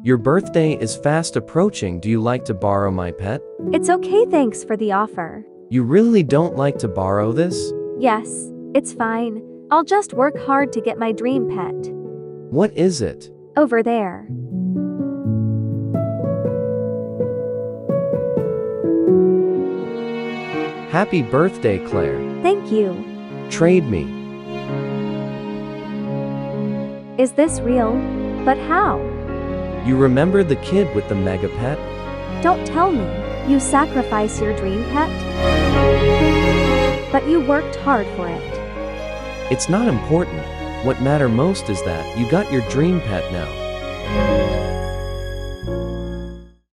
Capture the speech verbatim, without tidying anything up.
Your birthday is fast approaching. Do you like to borrow my pet? It's okay, thanks for the offer. You really don't like to borrow this? Yes, it's fine. I'll just work hard to get my dream pet. What is it? Over there. Happy birthday, Claire. Thank you. Trade me. Is this real? But how? You remember the kid with the mega pet? Don't tell me. You sacrifice your dream pet? But you worked hard for it. It's not important. What matters most is that you got your dream pet now.